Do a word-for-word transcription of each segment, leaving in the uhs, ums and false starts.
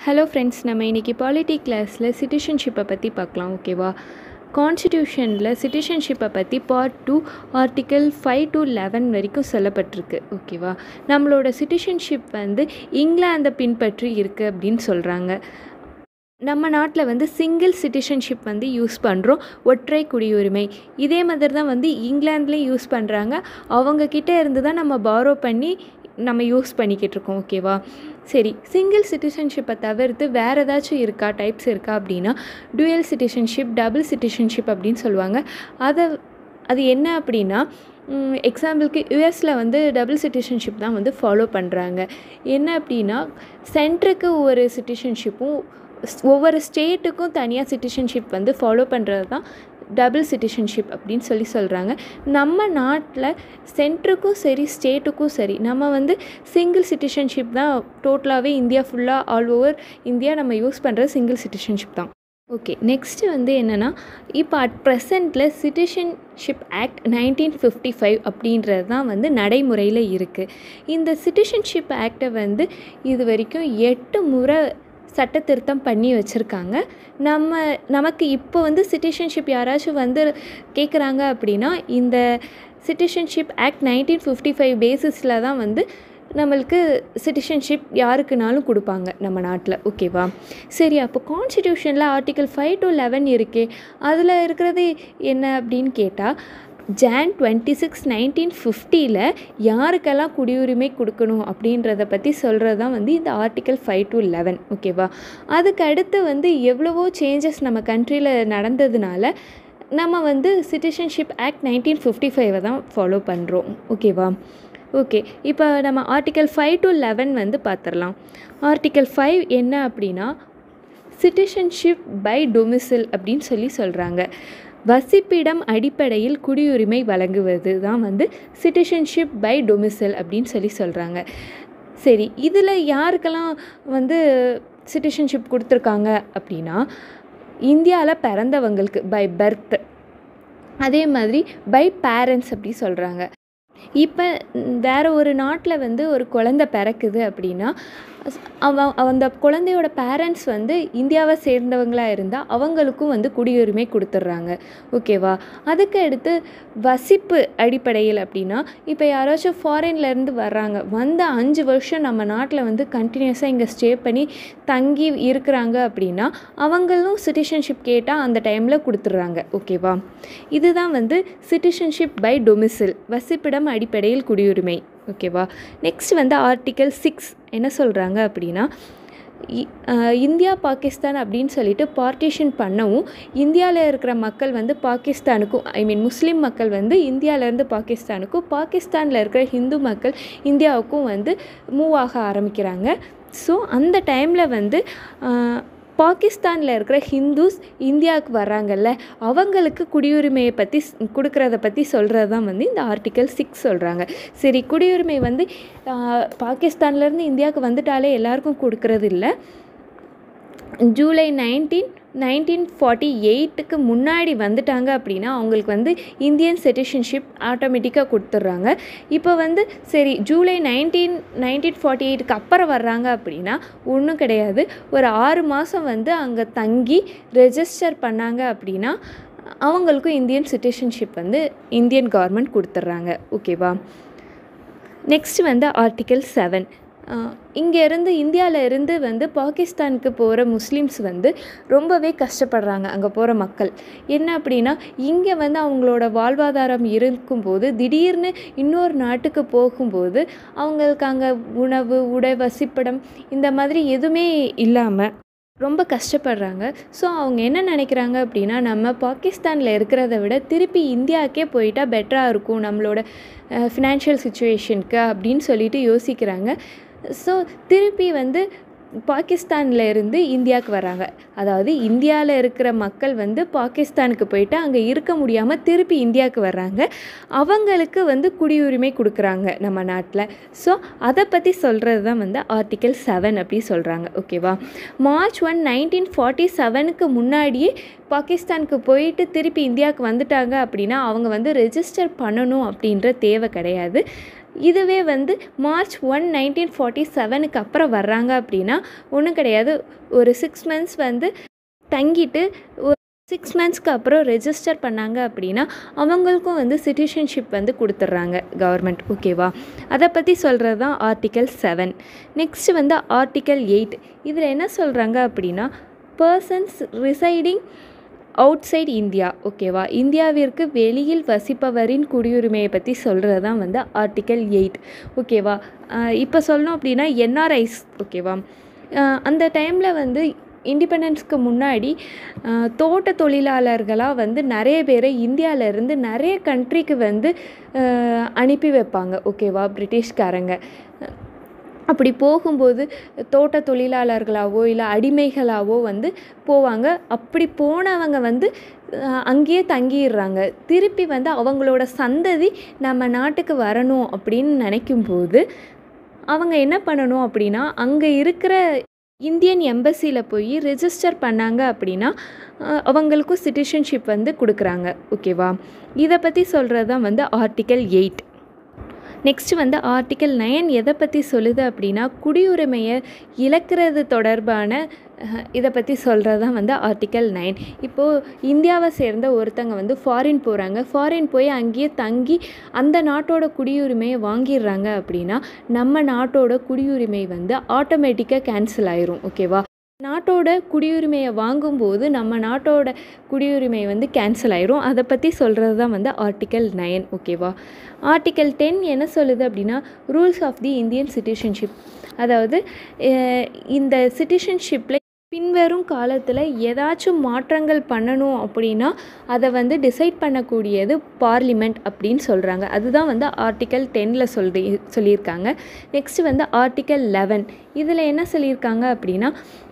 Hello friends, நம்ம இன்றைக்கி polity கிளாஸில் சிட்டிசன்ஷிப்பை பற்றி பார்க்கலாம். ஓகேவா? கான்ஸ்டிடியூஷனில் சிட்டிசன்ஷிப்பை பற்றி part two article five to eleven வரைக்கும் சொல்லப்பட்டிருக்கு. ஓகேவா? நம்மளோட சிட்டிசன்ஷிப் வந்து இங்கிலாந்தை பின்பற்றி இருக்குது அப்படின்னு சொல்கிறாங்க. நம்ம நாட்டில் வந்து சிங்கிள் சிட்டிசன்ஷிப் வந்து யூஸ் பண்ணுறோம், ஒற்றை குடியுரிமை. இதே மாதிரி தான் வந்து இங்கிலாந்துலேயும் யூஸ் பண்ணுறாங்க. அவங்கக்கிட்ட இருந்து தான் நம்ம பாரோ பண்ணி நம்ம யூஸ் பண்ணிக்கிட்டு இருக்கோம். ஓகேவா? சரி, சிங்கிள் சிட்டிசன்ஷிப்பை தவிர்த்து வேறு ஏதாச்சும் இருக்கா, டைப்ஸ் இருக்கா அப்படின்னா டுயல் சிட்டிசன்ஷிப், டபுள் சிட்டிசன்ஷிப் அப்படின்னு சொல்லுவாங்க. அதை அது என்ன அப்படின்னா, எக்ஸாம்பிளுக்கு யூஎஸில் வந்து டபுள் சிட்டிசன்ஷிப் தான் வந்து ஃபாலோ பண்ணுறாங்க. என்ன அப்படின்னா, சென்ட்ருக்கு ஒரு சிட்டிசன்ஷிப்பும் ஒவ்வொரு ஸ்டேட்டுக்கும் தனியாக சிட்டிசன்ஷிப் வந்து ஃபாலோ பண்ணுறது தான் டபுள் சிட்டிசன்ஷிப் அப்படின்னு சொல்லி சொல்கிறாங்க. நம்ம நாட்டில் சென்ட்ருக்கும் சரி ஸ்டேட்டுக்கும் சரி நம்ம வந்து சிங்கிள் சிட்டிசன்ஷிப் தான் டோட்டலாகவே இந்தியா ஃபுல்லாக ஆல் ஓவர் இந்தியா நம்ம யூஸ் பண்ணுறது சிங்கிள் சிட்டிசன்ஷிப் தான். ஓகே, நெக்ஸ்ட்டு வந்து என்னென்னா, இப்போ அட் ப்ரெசண்ட்டில் citizenship act nineteen fifty five அப்படின்றது தான் வந்து நடைமுறையில் இருக்குது. இந்த சிட்டிசன்ஷிப் ஆக்டை வந்து இது வரைக்கும் எட்டு முறை சட்ட திருத்தம் பண்ணி வச்சுருக்காங்க. நம்ம நமக்கு இப்போ வந்து சிட்டிசன்ஷிப் யாராச்சும் வந்து கேட்குறாங்க அப்படின்னா இந்த citizenship act nineteen fifty five பேசிஸில் தான் வந்து நம்மளுக்கு சிட்டிசன்ஷிப் யாருக்குனாலும் கொடுப்பாங்க நம்ம நாட்டில். ஓகேவா? சரி, அப்போ கான்ஸ்டிடியூஷனில் ஆர்டிக்கல் ஃபைவ் டு லெவன் இருக்கே, அதில் இருக்கிறது என்ன அப்படின்னு கேட்டால், ஜான் டுவெண்ட்டி சிக்ஸ் நைன்டீன் ஃபிஃப்டியில் யாருக்கெல்லாம் குடியுரிமை கொடுக்கணும் அப்படின்றத பற்றி சொல்கிறது தான் வந்து இந்த ஆர்டிக்கல் ஃபைவ் டு லெவன். ஓகேவா? அதுக்கு அடுத்து வந்து எவ்வளவோ சேஞ்சஸ் நம்ம கண்ட்ரியில் நடந்ததுனால நம்ம வந்து சிட்டிசன்ஷிப் ஆக்ட் நைன்டீன் ஃபிஃப்டி ஃபைவை தான் ஃபாலோ பண்ணுறோம். ஓகேவா? ஓகே, இப்போ நம்ம ஆர்டிக்கல் ஃபைவ் டு லெவன் வந்து பார்த்துடலாம். ஆர்டிக்கல் ஃபைவ் என்ன அப்படின்னா, சிட்டிசன்ஷிப் பை டொமிசில் அப்படின்னு சொல்லி சொல்கிறாங்க. வசிப்பிடம் அடிப்படையில் குடியுரிமை வழங்குவது தான் வந்து சிட்டிசன்ஷிப் பை டொமிசில் அப்படின்னு சொல்லி சொல்கிறாங்க. சரி, இதில் யாருக்கெல்லாம் வந்து சிட்டிசன்ஷிப் கொடுத்துருக்காங்க அப்படின்னா, இந்தியாவில் பிறந்தவங்களுக்கு பை பர்த், அதே மாதிரி பை பேரண்ட்ஸ் அப்படி சொல்கிறாங்க. இப்போ வேறு ஒரு நாட்டில் வந்து ஒரு குழந்தை பிறக்குது அப்படின்னா அவ அந்த குழந்தையோட பேரண்ட்ஸ் வந்து இந்தியாவை சேர்ந்தவங்களாக இருந்தால் அவங்களுக்கும் வந்து குடியுரிமை கொடுத்துட்றாங்க. ஓகேவா? அதுக்கு அடுத்து வசிப்பு அடிப்படையில் அப்படின்னா, இப்போ யாராச்சும் ஃபாரின்லேருந்து வர்றாங்க, வந்த அஞ்சு வருஷம் நம்ம நாட்டில் வந்து கண்டினியூஸாக இங்கே ஸ்டே பண்ணி தங்கி இருக்கிறாங்க அப்படின்னா அவங்களும் சிட்டிசன்ஷிப் கேட்டால் அந்த டைமில் கொடுத்துட்றாங்க. ஓகேவா? இதுதான் வந்து சிட்டிசன்ஷிப் பை டொமிசில், வசிப்பிடம் அடிப்படையில் குடியுரிமை. ஓகேவா? நெக்ஸ்ட் வந்து ஆர்டிக்கல் சிக்ஸ் என்ன சொல்கிறாங்க அப்படின்னா, இந்தியா பாகிஸ்தான் அப்படின்னு சொல்லிட்டு பார்ட்டிஷன் பண்ணவும் இந்தியாவில் இருக்கிற மக்கள் வந்து பாகிஸ்தானுக்கும், ஐ மீன் முஸ்லீம் மக்கள் வந்து இந்தியாவிலேருந்து பாகிஸ்தானுக்கும், பாகிஸ்தானில் இருக்கிற ஹிந்து மக்கள் இந்தியாவுக்கும் வந்து மூவ் ஆக ஆரம்பிக்கிறாங்க. ஸோ அந்த டைமில் வந்து பாகிஸ்தானில் இருக்கிற ஹிந்துஸ் இந்தியாவுக்கு வர்றாங்கல்ல, அவங்களுக்கு குடியுரிமையை பற்றி கொடுக்குறத பற்றி சொல்கிறது தான் வந்து இந்த ஆர்டிக்கல் சிக்ஸ் சொல்கிறாங்க. சரி, குடியுரிமை வந்து பாகிஸ்தான்லேருந்து இந்தியாவுக்கு வந்துட்டாலே எல்லாருக்கும் கொடுக்கறது இல்லை. ஜூலை நைன்டீன் நைன்டீன் ஃபார்ட்டி எயிட்டுக்கு முன்னாடி வந்துட்டாங்க அப்படின்னா அவங்களுக்கு வந்து இந்தியன் சிட்டிசன்ஷிப் ஆட்டோமேட்டிக்காக கொடுத்துட்றாங்க. இப்போ வந்து சரி, ஜூலை நைன்டீன் நைன்டீன் ஃபார்ட்டி எயிட்டுக்கு அப்புறம் வர்றாங்க அப்படின்னா ஒன்றும் கிடையாது. ஒரு ஆறு மாதம் வந்து அங்கே தங்கி ரெஜிஸ்டர் பண்ணாங்க அப்படின்னா அவங்களுக்கும் இந்தியன் சிட்டிசன்ஷிப் வந்து இந்தியன் கவர்மெண்ட் கொடுத்துட்றாங்க. ஓகேவா? நெக்ஸ்ட் வந்து ஆர்டிக்கல் செவன். இங்கேருந்து இந்தியாவில் இருந்து வந்து பாகிஸ்தானுக்கு போகிற முஸ்லீம்ஸ் வந்து ரொம்பவே கஷ்டப்படுறாங்க. அங்கே போகிற மக்கள் என்ன அப்படின்னா, இங்கே வந்து அவங்களோட வாழ்வாதாரம் இருக்கும்போது திடீர்னு இன்னொரு நாட்டுக்கு போகும்போது அவங்களுக்கு அங்கே உணவு, உடை, வசிப்பிடம் இந்த மாதிரி எதுவுமே இல்லாமல் ரொம்ப கஷ்டப்படுறாங்க. ஸோ அவங்க என்ன நினைக்கிறாங்க அப்படின்னா, நம்ம பாகிஸ்தானில் இருக்கிறத விட திருப்பி இந்தியாவுக்கே போயிட்டால் பெட்டராக இருக்கும் நம்மளோட ஃபினான்ஷியல் சுச்சுவேஷனுக்கு அப்படின்னு சொல்லிட்டு யோசிக்கிறாங்க. ஸோ திருப்பி வந்து பாகிஸ்தானில் இருந்து இந்தியாவுக்கு வராங்க. அதாவது இந்தியாவில் இருக்கிற மக்கள் வந்து பாகிஸ்தானுக்கு போயிட்டு அங்கே இருக்க முடியாமல் திருப்பி இந்தியாவுக்கு வர்றாங்க. அவங்களுக்கு வந்து குடியுரிமை கொடுக்குறாங்க நம்ம நாட்டில். ஸோ அதை பற்றி சொல்கிறது தான் வந்து ஆர்டிக்கல் செவன் அப்படி சொல்கிறாங்க. ஓகேவா? மார்ச் ஒன் நைன்டீன் ஃபார்ட்டி செவனுக்கு முன்னாடியே பாகிஸ்தானுக்கு போயிட்டு திருப்பி இந்தியாவுக்கு வந்துட்டாங்க அப்படின்னா அவங்க வந்து ரெஜிஸ்டர் பண்ணணும் அப்படின்ற தேவை கிடையாது. இதுவே வந்து மார்ச் ஒன் நைன்டீன் ஃபார்ட்டி செவனுக்கு அப்புறம் வர்றாங்க அப்படின்னா ஒன்றும் கிடையாது, ஒரு சிக்ஸ் மந்த்ஸ் வந்து தங்கிட்டு ஒரு சிக்ஸ் மந்த்ஸ்க்கு அப்புறம் ரெஜிஸ்டர் பண்ணாங்க அப்படின்னா அவங்களுக்கும் வந்து சிட்டிசன்ஷிப் வந்து கொடுத்துட்றாங்க கவர்மெண்ட். ஓகேவா, அதை பற்றி சொல்கிறது தான் ஆர்டிக்கல் செவன். நெக்ஸ்ட் வந்து ஆர்டிக்கல் எயிட். இதில் என்ன சொல்கிறாங்க அப்படின்னா persons residing outside India. ஓகேவா, இந்தியாவிற்கு வெளியில் வசிப்பவரின் குடியுரிமையை பற்றி சொல்கிறது தான் வந்து ஆர்டிக்கல் எயிட். ஓகேவா, இப்போ சொல்லணும் அப்படின்னா என்ஆர்ஐஸ். ஓகேவா, அந்த டைமில் வந்து இண்டிபெண்டன்ஸ்க்கு முன்னாடி தோட்ட தொழிலாளர்களாக வந்து நிறைய பேரை இந்தியாவிலேருந்து நிறைய கண்ட்ரிக்கு வந்து அனுப்பி வைப்பாங்க. ஓகேவா, பிரிட்டிஷ்காரங்க அப்படி போகும்போது தோட்ட தொழிலாளர்களாவோ இல்லை அடிமைகளாவோ வந்து போவாங்க. அப்படி போனவங்க வந்து அங்கேயே தங்கிடுறாங்க. திருப்பி வந்து அவங்களோட சந்ததி நம்ம நாட்டுக்கு வரணும் அப்படின்னு நினைக்கும்போது அவங்க என்ன பண்ணணும் அப்படின்னா அங்கே இருக்கிற இந்தியன் எம்பசியில் போய் ரெஜிஸ்டர் பண்ணாங்க அப்படின்னா அவங்களுக்கும் சிட்டிசன்ஷிப் வந்து கொடுக்குறாங்க. ஓகேவா, இதை பற்றி சொல்கிறது தான் வந்து ஆர்டிக்கல் எயிட். நெக்ஸ்ட்டு வந்து ஆர்டிக்கல் நைன் எதை பற்றி சொல்லுது அப்படின்னா குடியுரிமையை இழக்கிறது தொடர்பான இதை பற்றி சொல்கிறது தான் வந்து ஆர்டிக்கல் நைன். இப்போது இந்தியாவை சேர்ந்த ஒருத்தங்க வந்து ஃபாரின் போகிறாங்க, ஃபாரின் போய் அங்கேயே தங்கி அந்த நாட்டோட குடியுரிமையை வாங்கிடுறாங்க அப்படின்னா நம்ம நாட்டோட குடியுரிமை வந்து ஆட்டோமேட்டிக்காக கேன்சல் ஆயிரும். ஓகேவா, நாட்டோட குடியுரிமையை வாங்கும்போது நம்ம நாட்டோட குடியுரிமை வந்து கேன்சல் ஆயிரும். அதை பற்றி சொல்கிறது தான் வந்து ஆர்டிக்கல் நைன். ஓகேவா, ஆர்டிக்கல் டென் என்ன சொல்லுது அப்படின்னா rules of the Indian citizenship. அதாவது இந்த சிட்டிசன்ஷிப்பில் பின்வரும் காலத்தில் ஏதாச்சும் மாற்றங்கள் பண்ணணும் அப்படின்னா அதை வந்து டிசைட் பண்ணக்கூடியது பார்லிமெண்ட் அப்படின்னு சொல்கிறாங்க. அதுதான் வந்து ஆர்டிக்கல் டென்னில் சொல்லி சொல்லியிருக்காங்க. நெக்ஸ்ட்டு வந்து ஆர்டிக்கல் லெவன். இதில் என்ன சொல்லியிருக்காங்க அப்படின்னா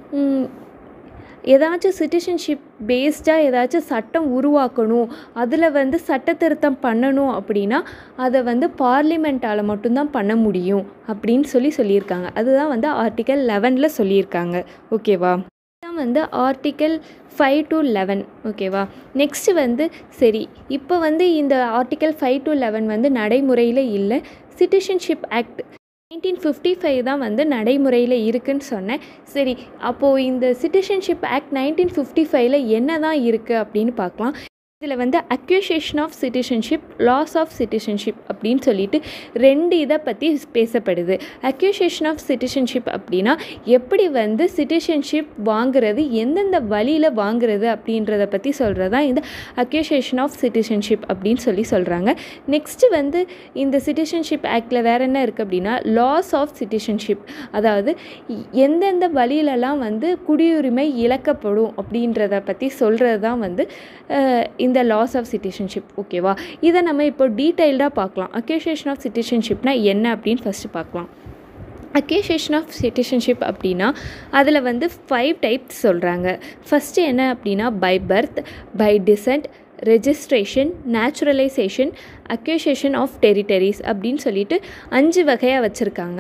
ஏதாச்சும் சிட்டிசன்ஷிப் பேஸ்டாக ஏதாச்சும் சட்டம் உருவாக்கணும், அதில் வந்து சட்ட திருத்தம் பண்ணணும் அப்படின்னா அதை வந்து பார்லிமெண்ட்டால் மட்டும்தான் பண்ண முடியும் அப்படின்னு சொல்லி சொல்லியிருக்காங்க. அதுதான் வந்து ஆர்டிக்கல் லெவனில் சொல்லியிருக்காங்க. ஓகேவா, இதுதான் வந்து ஆர்டிக்கல் ஃபைவ் டு லெவன். ஓகேவா, நெக்ஸ்ட்டு வந்து சரி இப்போ வந்து இந்த ஆர்டிக்கல் ஃபைவ் டு லெவன் வந்து நடைமுறையில் இல்லை. Citizenship act nineteen fifty five தான் வந்து நடைமுறையில் இருக்குதுன்னு சொன்னேன். சரி, அப்போது இந்த சிட்டிசன்ஷிப் ஆக்ட் நைன்டீன் ஃபிஃப்டி ஃபைவ்ல என்ன தான் இருக்குது அப்படின்னு பார்க்கலாம். இதில் வந்து acquisition of citizenship, loss of citizenship அப்படின்னு சொல்லிட்டு ரெண்டு இதை பற்றி பேசப்படுது. அக்யூசேஷன் ஆஃப் சிட்டிசன்ஷிப் அப்படின்னா எப்படி வந்து சிட்டிசன்ஷிப் வாங்குறது, எந்தெந்த வழியில் வாங்குறது அப்படின்றத பற்றி சொல்கிறது தான் இந்த அக்யூசேஷன் ஆஃப் சிட்டிசன்ஷிப் அப்படின்னு சொல்லி சொல்கிறாங்க. நெக்ஸ்ட்டு வந்து இந்த சிட்டிசன்ஷிப் ஆக்டில் வேறு என்ன இருக்குது அப்படின்னா லாஸ் ஆஃப் சிட்டிசன்ஷிப். அதாவது எந்தெந்த வழியிலலாம் வந்து குடியுரிமை இழக்கப்படும் அப்படின்றத பற்றி சொல்கிறது தான் வந்து இந்த லாஸ் ஆஃப் சிட்டிசன்ஷிப். ஓகேவா, இதை நம்ம இப்போ டீட்டெயில்டாக பார்க்கலாம். அக்யூசேஷன் ஆஃப் சிட்டிசன்ஷிப்னால் என்ன அப்படின்னு ஃபஸ்ட்டு பார்க்கலாம். அக்யூசேஷன் ஆஃப் சிட்டிசன்ஷிப் அப்படின்னா அதில் வந்து ஃபைவ் டைப்ஸ் சொல்கிறாங்க. ஃபஸ்ட்டு என்ன அப்படின்னா by birth, by descent, registration, naturalisation, acquisition of territories அப்படின்னு சொல்லிட்டு அஞ்சு வகையாக வச்சுருக்காங்க.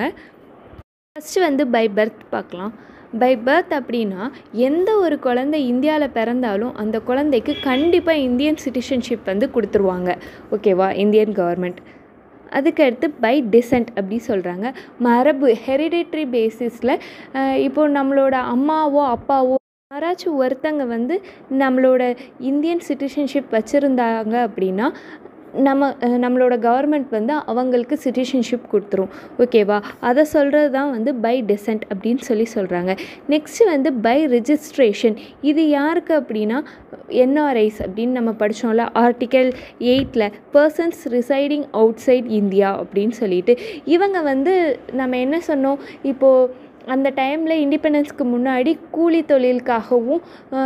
ஃபஸ்ட்டு வந்து பை பர்த் பார்க்கலாம். பை பர்த் அப்படின்னா எந்த ஒரு குழந்தை இந்தியாவில் பிறந்தாலும் அந்த குழந்தைக்கு கண்டிப்பாக இந்தியன் சிட்டிசன்ஷிப் வந்து கொடுத்துருவாங்க. ஓகேவா, இந்தியன் கவர்மெண்ட். அதுக்கடுத்து பை டிசென்ட் அப்படி சொல்கிறாங்க. மரபு, ஹெரிடேட்ரி பேசிஸில் இப்போது நம்மளோட அம்மாவோ அப்பாவோ யாராச்சும் ஒருத்தங்க வந்து நம்மளோட இந்தியன் சிட்டிசன்ஷிப் வச்சுருந்தாங்க அப்படின்னா நம்ம நம்மளோட கவர்மெண்ட் வந்து அவங்களுக்கு சிட்டிசன்ஷிப் கொடுத்துரும். ஓகேவா, அதை சொல்கிறது தான் வந்து பை டிசென்ட் அப்படின்னு சொல்லி சொல்கிறாங்க. நெக்ஸ்ட்டு வந்து பை ரெஜிஸ்ட்ரேஷன். இது யாருக்கு அப்படின்னா என்ஆர்ஐஸ் அப்படின்னு நம்ம படித்தோம்ல ஆர்டிக்கல் எயிட்டில், persons residing outside India அப்படின்னு சொல்லிட்டு இவங்க வந்து நம்ம என்ன சொன்னோம், இப்போது அந்த டைமில் இண்டிபெண்டன்ஸ்க்கு முன்னாடி கூலி தொழிலுக்காகவும்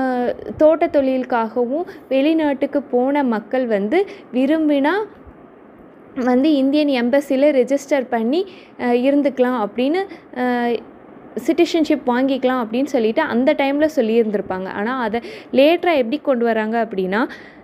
தோட்ட தொழிலுக்காகவும் வெளிநாட்டுக்கு போன மக்கள் வந்து விரும்பினா வந்து இந்தியன் எம்பசியில் ரெஜிஸ்டர் பண்ணி இருந்துக்கலாம் அப்படின்னு சிட்டிசன்ஷிப் வாங்கிக்கலாம் அப்படின்னு சொல்லிட்டு அந்த டைமில் சொல்லியிருந்திருப்பாங்க. ஆனால் அதை லேட்டராக எப்படி கொண்டு வராங்க அப்படின்னா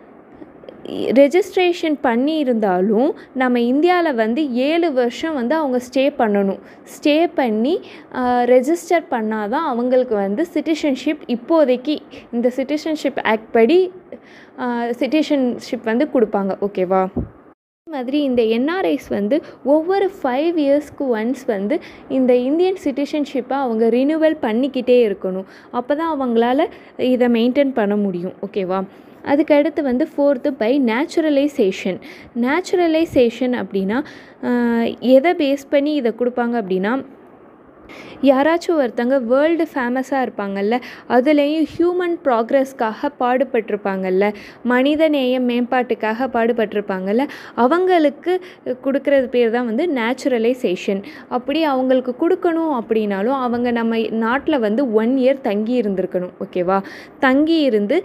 ரெஜிஸ்ட்ரேஷன் பண்ணி இருந்தாலும் நம்ம இந்தியாவில் வந்து ஏழு வருஷம் வந்து அவங்க ஸ்டே பண்ணணும். ஸ்டே பண்ணி ரெஜிஸ்டர் பண்ணால் தான் அவங்களுக்கு வந்து சிட்டிசன்ஷிப் இப்போதைக்கு இந்த சிட்டிசன்ஷிப் ஆக்ட் படி சிட்டிசன்ஷிப் வந்து கொடுப்பாங்க. ஓகேவா. மாதிரி இந்த என்ஆர்ஐஸ் வந்து ஒவ்வொரு ஃபைவ் இயர்ஸ்க்கு ஒன்ஸ் வந்து இந்த இந்தியன் சிட்டிசன்ஷிப்பை அவங்க ரினியூவல் பண்ணிக்கிட்டே இருக்கணும். அப்போ தான் அவங்களால இதை மெயின்டைன் பண்ண முடியும். ஓகேவா? அதுக்கடுத்து வந்து ஃபோர்த்து பை நேச்சுரலைசேஷன். நேச்சுரலைசேஷன் அப்படின்னா எதை பேஸ் பண்ணி இதை கொடுப்பாங்க அப்படின்னா, யாராச்சும் ஒருத்தங்க வேர்ல்டு ஃபேமஸாக இருப்பாங்கல்ல, அதுலேயும் ஹியூமன் ப்ராக்ரஸ்க்காக பாடுபட்டிருப்பாங்கல்ல, மனித நேய மேம்பாட்டுக்காக பாடுபட்டிருப்பாங்கல்ல, அவங்களுக்கு கொடுக்குறது பேர் தான் வந்து நேச்சுரலைசேஷன். அப்படி அவங்களுக்கு கொடுக்கணும் அப்படின்னாலும் அவங்க நம்ம நாட்டில் வந்து ஒன் இயர் தங்கி இருந்திருக்கணும். ஓகேவா? தங்கி இருந்து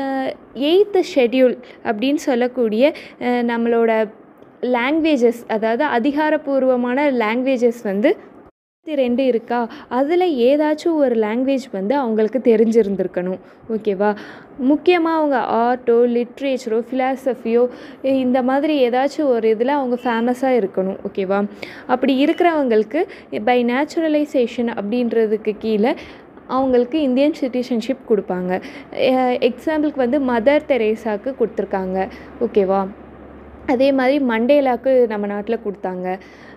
எயித்து ஷெட்யூல் அப்படின்னு சொல்லக்கூடிய நம்மளோட லாங்குவேஜஸ், அதாவது அதிகாரப்பூர்வமான லாங்குவேஜஸ் வந்து ரெண்டு இருக்கா, அதில் ஏதாச்சும் ஒரு லாங்குவேஜ் வந்து அவங்களுக்கு தெரிஞ்சிருந்திருக்கணும். ஓகேவா? முக்கியமாக அவங்க ஆர்ட்டோ, லிட்ரேச்சரோ, ஃபிலாசபியோ இந்த மாதிரி ஏதாச்சும் ஒரு இதில் அவங்க ஃபேமஸாக இருக்கணும். ஓகேவா? அப்படி இருக்கிறவங்களுக்கு பை நேச்சுரலைசேஷன் அப்படின்றதுக்கு கீழே அவங்களுக்கு இந்தியன் சிட்டிசன்ஷிப் கொடுப்பாங்க. எக்ஸாம்பிளுக்கு வந்து மதர் தெரேசாவுக்கு கொடுத்துருக்காங்க. ஓகேவா? அதே மாதிரி மண்டேலாவுக்கு நம்ம நாட்டில் கொடுத்தாங்க.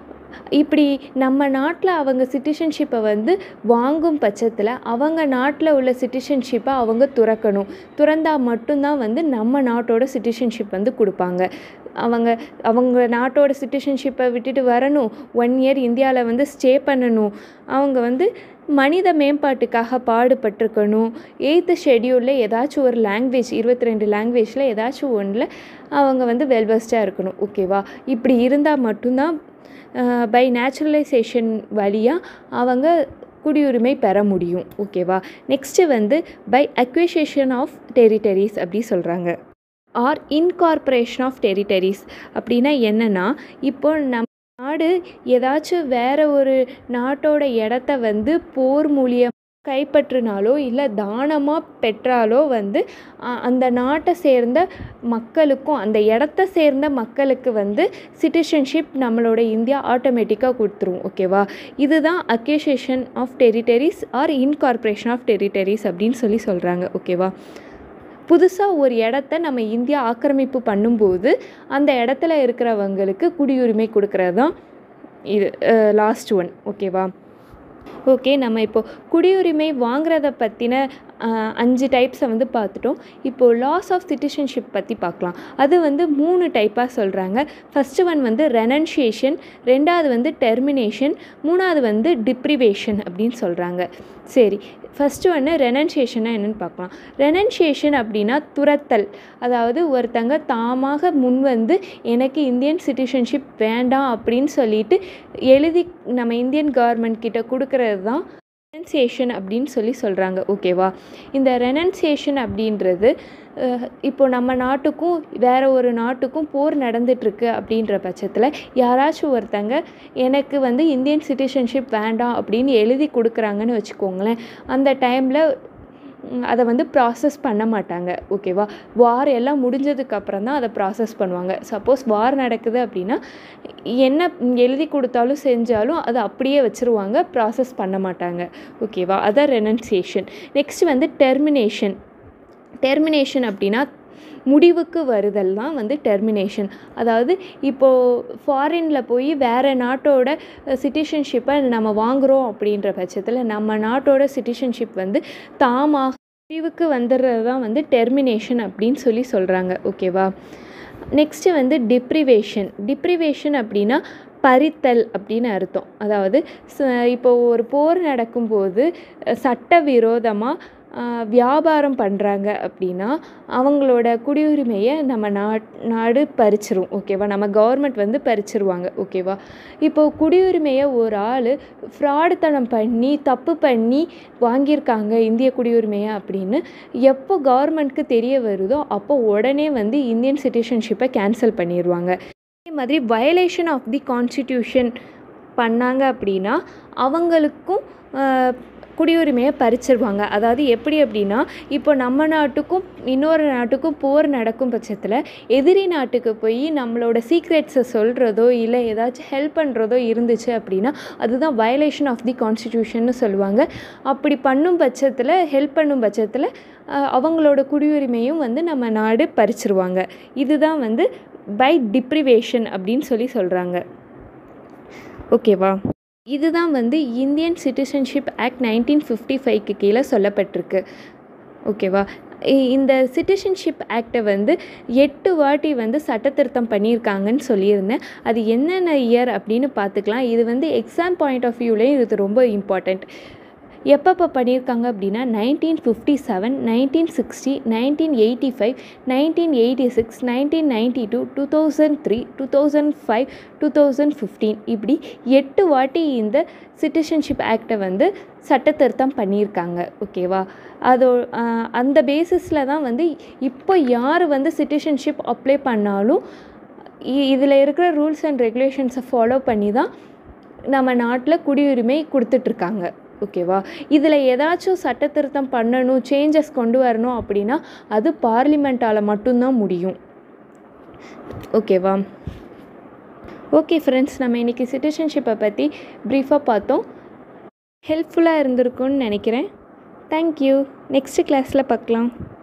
இப்படி நம்ம நாட்டில் அவங்க சிட்டிசன்ஷிப்பை வந்து வாங்கும் பட்சத்தில் அவங்க நாட்டில் உள்ள சிட்டிசன்ஷிப்பை அவங்க துறக்கணும். துறந்தால் மட்டும்தான் வந்து நம்ம நாட்டோட சிட்டிசன்ஷிப் வந்து கொடுப்பாங்க. அவங்க அவங்க நாட்டோட சிட்டிசன்ஷிப்பை விட்டுட்டு வரணும், ஒன் இயர் இந்தியாவில் வந்து ஸ்டே பண்ணணும், அவங்க வந்து மனித மேம்பாட்டுக்காக பாடுபட்டிருக்கணும், எயித்து ஷெட்யூலில் ஏதாச்சும் ஒரு லாங்குவேஜ், இருபத்தி ரெண்டு லாங்குவேஜில் ஏதாச்சும் ஒன்றில் அவங்க வந்து வெல்வெஸ்டாக இருக்கணும். ஓகேவா? இப்படி இருந்தால் மட்டும்தான் பை நேச்சுரலைசேஷன் வழியாக அவங்க குடியுரிமை பெற முடியும். ஓகேவா? நெக்ஸ்ட்டு வந்து பை அக்விசிஷன் ஆஃப் டெரிட்டரிஸ் அப்படி சொல்கிறாங்க. ஆர் இன்கார்பரேஷன் ஆஃப் டெரிட்டரிஸ் அப்படின்னா என்னென்னா, இப்போ நம்ம நாடு ஏதாச்சும் வேறு ஒரு நாட்டோட இடத்த வந்து போர் மூலியம் கைப்பற்றினாலோ இல்லை தானமாக பெற்றாலோ வந்து அந்த நாட்டை சேர்ந்த மக்களுக்கும் அந்த இடத்த சேர்ந்த மக்களுக்கு வந்து சிட்டிசன்ஷிப் நம்மளோட இந்தியா ஆட்டோமேட்டிக்காக கொடுத்துரும். ஓகேவா? இதுதான் acquisition of territories or incorporation of territories அப்படின்னு சொல்லி சொல்கிறாங்க. ஓகேவா? புதுசாக ஒரு இடத்த நம்ம இந்தியா ஆக்கிரமிப்பு பண்ணும்போது அந்த இடத்துல இருக்கிறவங்களுக்கு குடியுரிமை கொடுக்கறது தான் இது லாஸ்ட் ஒன். ஓகேவா? ஓகே, நம்ம இப்போது குடியுரிமை வாங்குறத பற்றின அஞ்சு டைப்ஸை வந்து பார்த்துட்டோம். இப்போது லாஸ் ஆஃப் சிட்டிசன்ஷிப் பற்றி பார்க்கலாம். அது வந்து மூணு டைப்பாக சொல்கிறாங்க. ஃபஸ்ட்டு ஒன் வந்து ரெனன்ஷியேஷன், ரெண்டாவது வந்து டெர்மினேஷன், மூணாவது வந்து டிப்ரிவேஷன் அப்படின்னு சொல்கிறாங்க. சரி, ஃபஸ்ட்டு ஒன்று ரெனன்ஷியேஷன்னா என்னென்னு பார்க்கலாம். ரெனன்ஷியேஷன் அப்படின்னா துரத்தல். அதாவது ஒருத்தங்க தாமாக முன் வந்து எனக்கு இந்தியன் சிட்டிசன்ஷிப் வேண்டாம் அப்படின்னு சொல்லிட்டு எழுதி நம்ம இந்தியன் கவர்மெண்ட் கிட்ட கொடுக்கறது தான் ரெனன்சியேஷன் அப்படின்னு சொல்லி சொல்கிறாங்க. ஓகேவா? இந்த ரெனன்சியேஷன் அப்படின்றது இப்போ நம்ம நாட்டுக்கும் வேறு ஒரு நாட்டுக்கும் போர் நடந்துகிட்ருக்கு அப்படின்ற பட்சத்தில் யாராச்சும் ஒருத்தங்க எனக்கு வந்து இந்தியன் சிட்டிசன்ஷிப் வேண்டாம் அப்படின்னு எழுதி கொடுக்குறாங்கன்னு வச்சுக்கோங்களேன். அந்த டைமில் அதை வந்து ப்ராசஸ் பண்ண மாட்டாங்க. ஓகேவா? வார் எல்லாம் முடிஞ்சதுக்கப்புறம் தான் அதை ப்ராசஸ் பண்ணுவாங்க. சப்போஸ் வார் நடக்குது அப்படின்னா என்ன எழுதி கொடுத்தாலும் செஞ்சாலும் அதை அப்படியே வச்சுருவாங்க, ப்ராசஸ் பண்ண மாட்டாங்க. ஓகேவா? அதான் ரெனன்சியேஷன். நெக்ஸ்ட் வந்து டெர்மினேஷன். டெர்மினேஷன் அப்படின்னா முடிவுக்கு வருதல் தான் வந்து டெர்மினேஷன். அதாவது இப்போது ஃபாரினில் போய் வேறு நாட்டோட சிட்டிசன்ஷிப்பை நம்ம வாங்குகிறோம் அப்படின்ற பட்சத்தில் நம்ம நாட்டோட சிட்டிசன்ஷிப் வந்து தாமாக முடிவுக்கு வந்துடுறது தான் வந்து டெர்மினேஷன் அப்படின்னு சொல்லி சொல்கிறாங்க. ஓகேவா? நெக்ஸ்ட்டு வந்து டிப்ரிவேஷன். டிப்ரிவேஷன் அப்படின்னா பறித்தல் அப்படின்னு அர்த்தம். அதாவது இப்போது ஒரு போர் நடக்கும்போது சட்டவிரோதமாக வியாபாரம் பண்ணுறாங்க அப்படின்னா அவங்களோட குடியுரிமையை நம்ம நாட் நாடு பறிச்சிரும். ஓகேவா? நம்ம கவர்மெண்ட் வந்து பறிச்சிருவாங்க. ஓகேவா? இப்போது குடியுரிமையை ஒரு ஆள் ஃப்ராடுத்தனம் பண்ணி தப்பு பண்ணி வாங்கியிருக்காங்க இந்திய குடியுரிமையை அப்படின்னு எப்போ கவர்மெண்ட்க்கு தெரிய வருதோ அப்போ உடனே வந்து இந்தியன் சிட்டிசன்ஷிப்பை கேன்சல் பண்ணிடுவாங்க. அதே மாதிரி வயலேஷன் ஆஃப் தி கான்ஸ்டிடியூஷன் பண்ணாங்க அப்படின்னா அவங்களுக்கும் குடியுரிமையை பறிச்சிருவாங்க. அதாவது எப்படி அப்படின்னா, இப்போ நம்ம நாட்டுக்கும் இன்னொரு நாட்டுக்கும் போர் நடக்கும் பட்சத்தில் எதிரி நாட்டுக்கு போய் நம்மளோட சீக்ரெட்ஸை சொல்கிறதோ இல்லை ஏதாச்சும் ஹெல்ப் பண்ணுறதோ இருந்துச்சு அப்படின்னா அதுதான் வயலேஷன் ஆஃப் தி கான்ஸ்டிடியூஷன்னு சொல்லுவாங்க. அப்படி பண்ணும் பட்சத்தில் ஹெல்ப் பண்ணும் பட்சத்தில் அவங்களோட குடியுரிமையும் வந்து நம்ம நாடு பறிச்சிருவாங்க. இதுதான் வந்து பை டிப்ரிவேஷன் அப்படின்னு சொல்லி சொல்கிறாங்க. ஓகேவா? இதுதான் வந்து Indian citizenship act nineteen fifty ஃபைவ்க்கு கீழே சொல்லப்பட்டிருக்கு. ஓகேவா? இந்த சிட்டிசன்ஷிப் ஆக்டை வந்து எட்டு வாட்டி வந்து சட்ட திருத்தம் பண்ணியிருக்காங்கன்னு சொல்லியிருந்தேன். அது என்னென்ன இயர் அப்படின்னு பார்த்துக்கலாம். இது வந்து எக்ஸாம் பாயிண்ட் ஆஃப் வியூலேயும் இது ரொம்ப இம்பார்ட்டண்ட். எப்பப்போ பண்ணியிருக்காங்க அப்படின்னா nineteen fifty seven, nineteen sixty, nineteen eighty five, nineteen eighty six, nineteen ninety two, two thousand three, two thousand five, two thousand fifteen இப்படி எட்டு வாட்டி இந்த சிட்டிசன்ஷிப் ஆக்டை வந்து சட்ட திருத்தம் பண்ணியிருக்காங்க. ஓகேவா? அதோ அந்த பேசிஸில் தான் வந்து இப்போ யார் வந்து சிட்டிசன்ஷிப் அப்ளை பண்ணாலும் இதில் இருக்கிற ரூல்ஸ் அண்ட் ரெகுலேஷன்ஸை ஃபாலோ பண்ணி தான் நம்ம நாட்டில் குடியுரிமை கொடுத்துட்ருக்காங்க. ஓகேவா? இதில் ஏதாச்சும் சட்ட திருத்தம் பண்ணணும், சேஞ்சஸ் கொண்டு வரணும் அப்படின்னா அது பார்லிமெண்ட்டால் மட்டும்தான் முடியும். ஓகேவா? ஓகே ஃப்ரெண்ட்ஸ், நம்ம இன்றைக்கி சிட்டிசன்ஷிப்பை பற்றி ப்ரீஃபாக பார்த்தோம். ஹெல்ப்ஃபுல்லாக இருந்திருக்கும்னு நினைக்கிறேன். தேங்க்யூ. நெக்ஸ்ட் கிளாஸில் பார்க்கலாம்.